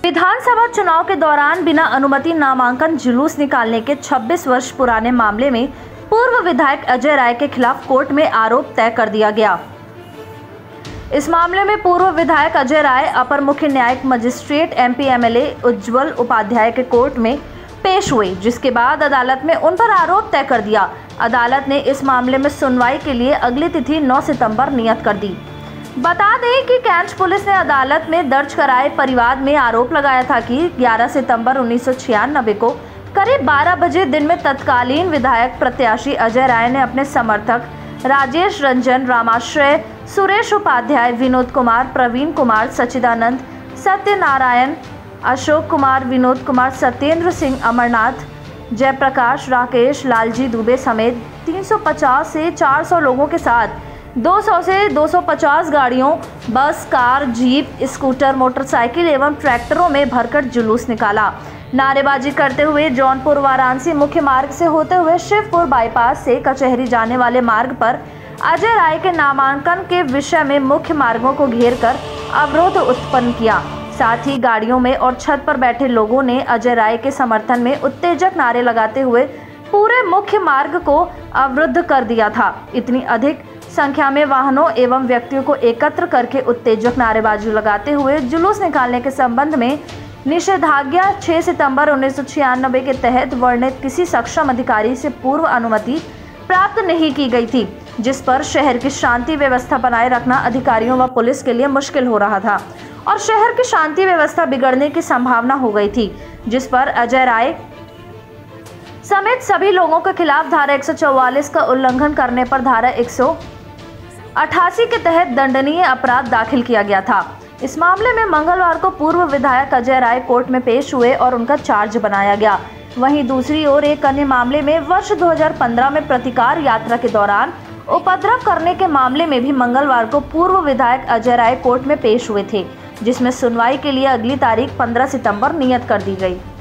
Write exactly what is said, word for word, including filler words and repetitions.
विधानसभा चुनाव के दौरान बिना अनुमति नामांकन जुलूस निकालने के छब्बीस वर्ष पुराने मामले में पूर्व विधायक अजय राय के खिलाफ कोर्ट में आरोप तय कर दिया गया। इस मामले में पूर्व विधायक अजय राय अपर मुख्य न्यायिक magistrate MP MLA Ujjwal Upadhyay के कोर्ट में पेश हुए, जिसके बाद अदालत में उन पर आरोप तय कर दिया। अदालत ने इस मामले में सुनवाई के लिए अगली तिथि नौ सितंबर नियत कर दी। बता दें कि कैंच पुलिस ने अदालत में दर्ज कराए परिवाद में आरोप लगाया था कि ग्यारह सितंबर उन्नीस सौ छियानबे को करीब बारह बजे दिन में तत्कालीन विधायक प्रत्याशी अजय राय ने अपने समर्थक राजेश रंजन, रामाश्रय, सुरेश उपाध्याय, विनोद कुमार, प्रवीण कुमार, सच्चिदानंद, सत्यनारायण, अशोक कुमार, विनोद कुमार, सत्येंद्र सिंह, अमरनाथ, जयप्रकाश, राकेश, लालजी दुबे समेत तीन सौ पचास से चार सौ लोगों के साथ दो सौ से दो सौ पचास गाड़ियों, बस, कार, जीप, स्कूटर, मोटरसाइकिल एवं ट्रैक्टरों में भरकर जुलूस निकाला। नारेबाजी करते हुए जौनपुर वाराणसी मुख्य मार्ग से होते हुए शिवपुर बाईपास से कचहरी जाने वाले मार्ग पर अजय राय के नामांकन के विषय में मुख्य मार्गों को घेरकर अवरोध उत्पन्न किया। साथ ही गाड़ियों में और छत पर बैठे लोगों ने अजय राय के समर्थन में उत्तेजक नारे लगाते हुए पूरे मुख्य मार्ग को अवरुद्ध कर दिया था। इतनी अधिक संख्या में वाहनों एवं व्यक्तियों को एकत्र करके उत्तेजक नारेबाजी लगाते हुए जुलूस निकालने के संबंध में निषेधाज्ञा छह सितंबर उन्नीस सौ छियानबे के तहत वर्णित किसी सक्षम अधिकारी से पूर्व अनुमति प्राप्त नहीं की गई थी, जिस पर शहर की शांति व्यवस्था बनाए रखना अधिकारियों व पुलिस के लिए मुश्किल हो रहा था और शहर की शांति व्यवस्था बिगड़ने की संभावना हो गई थी, जिस पर अजय राय समेत सभी लोगों के खिलाफ धारा एक सौ चौवालीस का उल्लंघन करने पर धारा एक सौ अठासी के तहत दंडनीय अपराध दाखिल किया गया था। इस मामले में मंगलवार को पूर्व विधायक अजय राय कोर्ट में पेश हुए और उनका चार्ज बनाया गया। वहीं दूसरी ओर एक अन्य मामले में वर्ष दो हज़ार पंद्रह में प्रतिकार यात्रा के दौरान उपद्रव करने के मामले में भी मंगलवार को पूर्व विधायक अजय राय कोर्ट में पेश हुए थे, जिसमें सुनवाई के लिए अगली तारीख पंद्रह सितंबर नियत कर दी गई।